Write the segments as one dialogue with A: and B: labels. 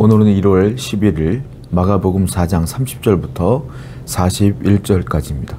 A: 오늘은 1월 11일 마가복음 4장 30절부터 41절까지입니다.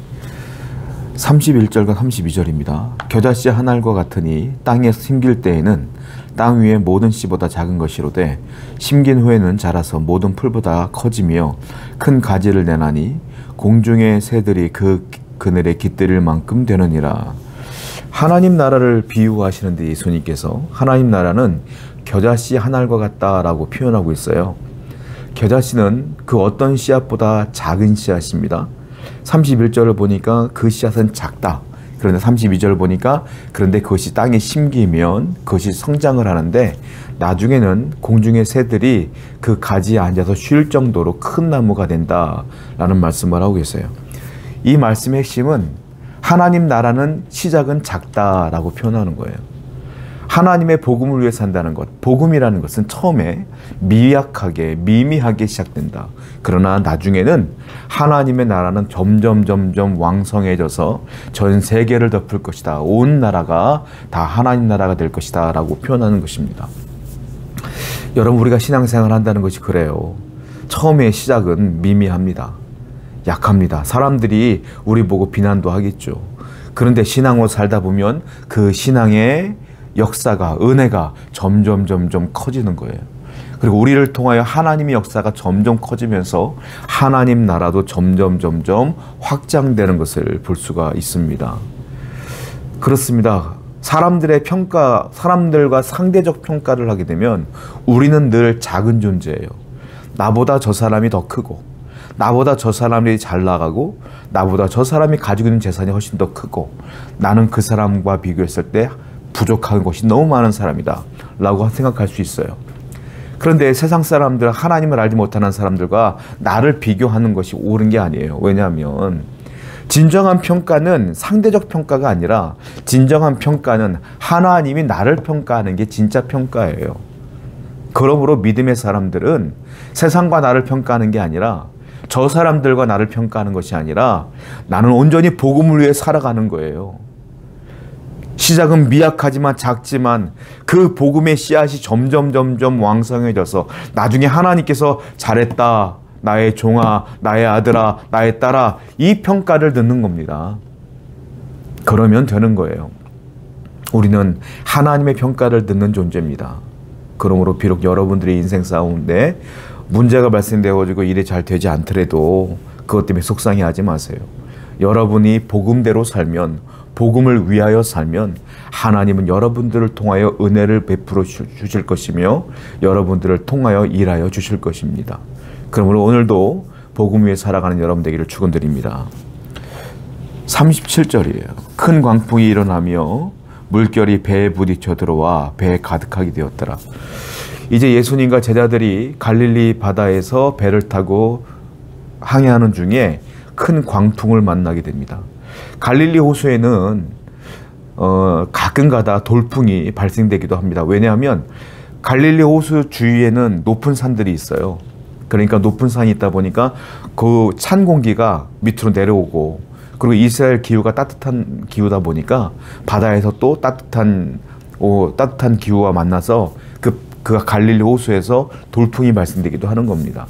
A: 31절과 32절입니다. 겨자씨 한 알과 같으니 땅에 심길 때에는 땅 위의 모든 씨보다 작은 것이로되 심긴 후에는 자라서 모든 풀보다 커지며 큰 가지를 내나니 공중의 새들이 그 그늘에 깃들일 만큼 되느니라. 하나님 나라를 비유하시는데 예수님께서 하나님 나라는 겨자씨 한 알과 같다라고 표현하고 있어요. 겨자씨는 그 어떤 씨앗보다 작은 씨앗입니다. 31절을 보니까 그 씨앗은 작다. 그런데 32절을 보니까 그런데 그것이 땅에 심기면 그것이 성장을 하는데 나중에는 공중의 새들이 그 가지에 앉아서 쉴 정도로 큰 나무가 된다라는 말씀을 하고 계세요. 이 말씀의 핵심은 하나님 나라는 시작은 작다라고 표현하는 거예요. 하나님의 복음을 위해 산다는 것, 복음이라는 것은 처음에 미약하게 미미하게 시작된다. 그러나 나중에는 하나님의 나라는 점점 왕성해져서 전 세계를 덮을 것이다. 온 나라가 다 하나님 나라가 될 것이다 라고 표현하는 것입니다. 여러분, 우리가 신앙생활을 한다는 것이 그래요. 처음에 시작은 미미합니다. 약합니다. 사람들이 우리 보고 비난도 하겠죠. 그런데 신앙으로 살다 보면 그 신앙의 역사가, 은혜가 점점 커지는 거예요. 그리고 우리를 통하여 하나님의 역사가 점점 커지면서 하나님 나라도 점점 확장되는 것을 볼 수가 있습니다. 그렇습니다. 사람들의 평가, 사람들과 상대적 평가를 하게 되면 우리는 늘 작은 존재예요. 나보다 저 사람이 더 크고, 나보다 저 사람이 잘 나가고, 나보다 저 사람이 가지고 있는 재산이 훨씬 더 크고, 나는 그 사람과 비교했을 때 부족한 것이 너무 많은 사람이다 라고 생각할 수 있어요. 그런데 세상 사람들, 하나님을 알지 못하는 사람들과 나를 비교하는 것이 옳은 게 아니에요. 왜냐하면 진정한 평가는 상대적 평가가 아니라 진정한 평가는 하나님이 나를 평가하는 게 진짜 평가예요. 그러므로 믿음의 사람들은 세상과 나를 평가하는 게 아니라 저 사람들과 나를 평가하는 것이 아니라 나는 온전히 복음을 위해 살아가는 거예요. 시작은 미약하지만 작지만 그 복음의 씨앗이 점점 왕성해져서 나중에 하나님께서 잘했다, 나의 종아, 나의 아들아, 나의 딸아, 이 평가를 듣는 겁니다. 그러면 되는 거예요. 우리는 하나님의 평가를 듣는 존재입니다. 그러므로 비록 여러분들의 인생 싸움인데 문제가 발생되어지고 일이 잘 되지 않더라도 그것 때문에 속상해하지 마세요. 여러분이 복음대로 살면, 복음을 위하여 살면 하나님은 여러분들을 통하여 은혜를 베풀어 주실 것이며 여러분들을 통하여 일하여 주실 것입니다. 그러므로 오늘도 복음 위에 살아가는 여러분 되기를 축원드립니다. 37절이에요. 큰 광풍이 일어나며 물결이 배에 부딪혀 들어와 배에 가득하게 되었더라. 이제 예수님과 제자들이 갈릴리 바다에서 배를 타고 항해하는 중에 큰 광풍을 만나게 됩니다. 갈릴리 호수에는 가끔가다 돌풍이 발생되기도 합니다. 왜냐하면 갈릴리 호수 주위에는 높은 산들이 있어요. 그러니까 높은 산이 있다 보니까 그 찬 공기가 밑으로 내려오고, 그리고 이스라엘 기후가 따뜻한 기후다 보니까 바다에서 또 따뜻한 기후와 만나서 그 갈릴리 호수에서 돌풍이 발생되기도 하는 겁니다.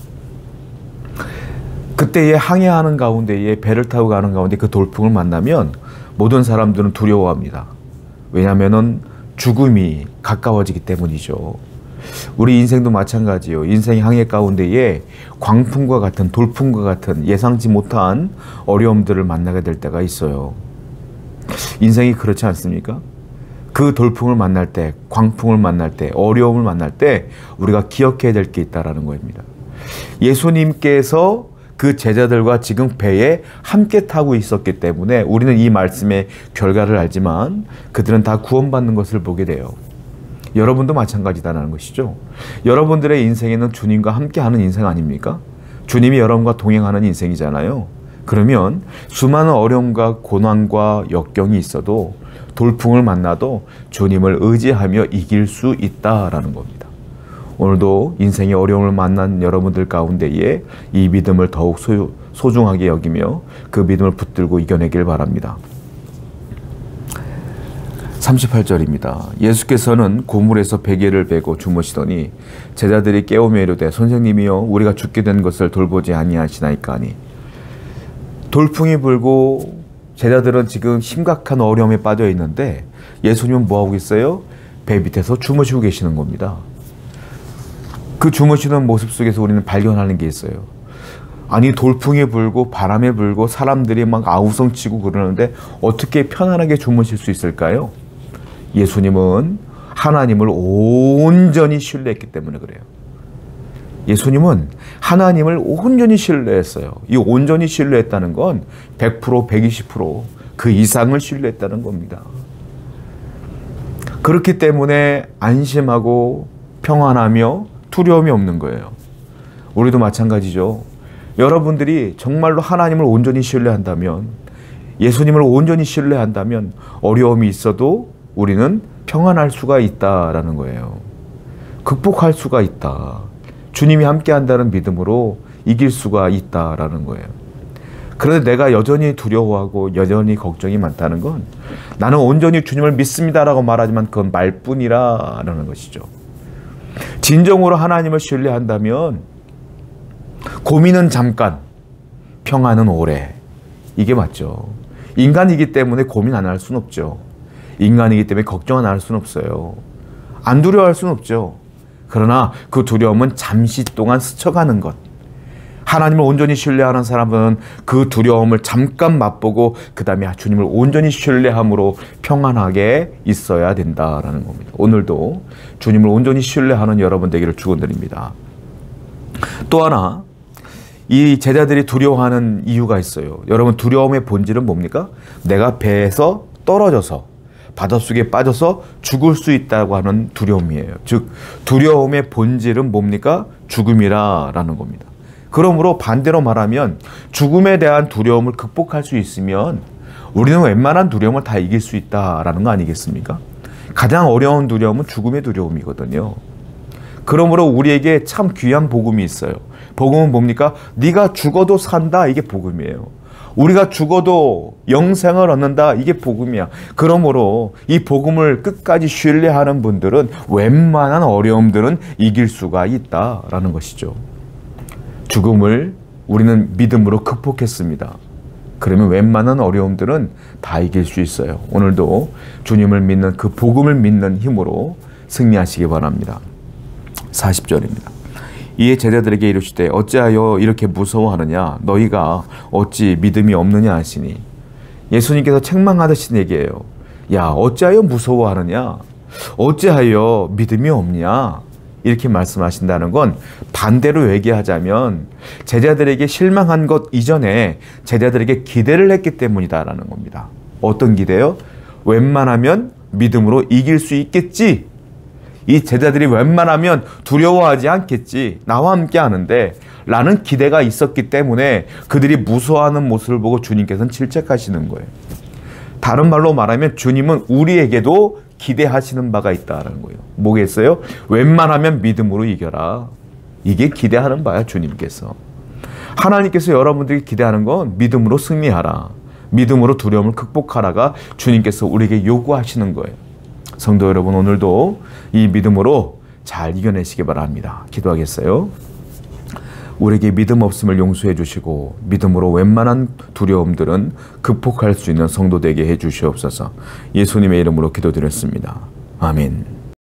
A: 그때에 항해하는 가운데에 배를 타고 가는 가운데 그 돌풍을 만나면 모든 사람들은 두려워합니다. 왜냐하면 죽음이 가까워지기 때문이죠. 우리 인생도 마찬가지예요. 인생의 항해 가운데에 광풍과 같은, 돌풍과 같은 예상치 못한 어려움들을 만나게 될 때가 있어요. 인생이 그렇지 않습니까? 그 돌풍을 만날 때, 광풍을 만날 때, 어려움을 만날 때 우리가 기억해야 될 게 있다는 겁니다. 예수님께서 그 제자들과 지금 배에 함께 타고 있었기 때문에 우리는 이 말씀의 결과를 알지만 그들은 다 구원받는 것을 보게 돼요. 여러분도 마찬가지다라는 것이죠. 여러분들의 인생에는 주님과 함께하는 인생 아닙니까? 주님이 여러분과 동행하는 인생이잖아요. 그러면 수많은 어려움과 고난과 역경이 있어도, 돌풍을 만나도 주님을 의지하며 이길 수 있다라는 겁니다. 오늘도 인생의 어려움을 만난 여러분들 가운데에 이 믿음을 더욱 소중하게 여기며 그 믿음을 붙들고 이겨내길 바랍니다. 38절입니다. 예수께서는 고물에서 베개를 베고 주무시더니 제자들이 깨우며 이르되 선생님이여 우리가 죽게 된 것을 돌보지 아니하시나이까 하니, 돌풍이 불고 제자들은 지금 심각한 어려움에 빠져 있는데 예수님은 뭐하고 있어요? 배 밑에서 주무시고 계시는 겁니다. 그 주무시는 모습 속에서 우리는 발견하는 게 있어요. 아니, 돌풍이 불고 바람이 불고 사람들이 막 아우성치고 그러는데 어떻게 편안하게 주무실 수 있을까요? 예수님은 하나님을 온전히 신뢰했기 때문에 그래요. 예수님은 하나님을 온전히 신뢰했어요. 이 온전히 신뢰했다는 건 100%, 120%그 이상을 신뢰했다는 겁니다. 그렇기 때문에 안심하고 평안하며 두려움이 없는 거예요. 우리도 마찬가지죠. 여러분들이 정말로 하나님을 온전히 신뢰한다면, 예수님을 온전히 신뢰한다면 어려움이 있어도 우리는 평안할 수가 있다라는 거예요. 극복할 수가 있다. 주님이 함께한다는 믿음으로 이길 수가 있다라는 거예요. 그런데 내가 여전히 두려워하고 여전히 걱정이 많다는 건 나는 온전히 주님을 믿습니다라고 말하지만 그건 말뿐이라는 것이죠. 진정으로 하나님을 신뢰한다면 고민은 잠깐, 평안은 오래. 이게 맞죠. 인간이기 때문에 고민 안 할 수는 없죠. 인간이기 때문에 걱정 안 할 수는 없어요. 안 두려워할 수는 없죠. 그러나 그 두려움은 잠시 동안 스쳐가는 것. 하나님을 온전히 신뢰하는 사람은 그 두려움을 잠깐 맛보고 그 다음에 주님을 온전히 신뢰함으로 평안하게 있어야 된다라는 겁니다. 오늘도 주님을 온전히 신뢰하는 여러분 되기를 축원드립니다. 또 하나, 이 제자들이 두려워하는 이유가 있어요. 여러분, 두려움의 본질은 뭡니까? 내가 배에서 떨어져서 바닷속에 빠져서 죽을 수 있다고 하는 두려움이에요. 즉, 두려움의 본질은 뭡니까? 죽음이라는 겁니다. 그러므로 반대로 말하면 죽음에 대한 두려움을 극복할 수 있으면 우리는 웬만한 두려움을 다 이길 수 있다라는 거 아니겠습니까? 가장 어려운 두려움은 죽음의 두려움이거든요. 그러므로 우리에게 참 귀한 복음이 있어요. 복음은 뭡니까? 네가 죽어도 산다. 이게 복음이에요. 우리가 죽어도 영생을 얻는다. 이게 복음이야. 그러므로 이 복음을 끝까지 신뢰하는 분들은 웬만한 어려움들은 이길 수가 있다라는 것이죠. 죽음을 우리는 믿음으로 극복했습니다. 그러면 웬만한 어려움들은 다 이길 수 있어요. 오늘도 주님을 믿는 그 복음을 믿는 힘으로 승리하시기 바랍니다. 40절입니다. 이에 제자들에게 이르시되 어찌하여 이렇게 무서워하느냐? 너희가 어찌 믿음이 없느냐 하시니, 예수님께서 책망하듯이 얘기해요. 야, 어찌하여 무서워하느냐? 어찌하여 믿음이 없냐? 이렇게 말씀하신다는 건 반대로 얘기하자면 제자들에게 실망한 것 이전에 제자들에게 기대를 했기 때문이다라는 겁니다. 어떤 기대요? 웬만하면 믿음으로 이길 수 있겠지. 이 제자들이 웬만하면 두려워하지 않겠지. 나와 함께 하는데 라는 기대가 있었기 때문에 그들이 무서워하는 모습을 보고 주님께서는 질책하시는 거예요. 다른 말로 말하면 주님은 우리에게도 기대하시는 바가 있다는 거예요. 뭐겠어요? 웬만하면 믿음으로 이겨라. 이게 기대하는 바야, 주님께서. 하나님께서 여러분들이 기대하는 건 믿음으로 승리하라. 믿음으로 두려움을 극복하라가 주님께서 우리에게 요구하시는 거예요. 성도 여러분, 오늘도 이 믿음으로 잘 이겨내시기 바랍니다. 기도하겠어요. 우리에게 믿음 없음을 용서해 주시고 믿음으로 웬만한 두려움들은 극복할 수 있는 성도 되게 해 주시옵소서. 예수님의 이름으로 기도드렸습니다. 아멘.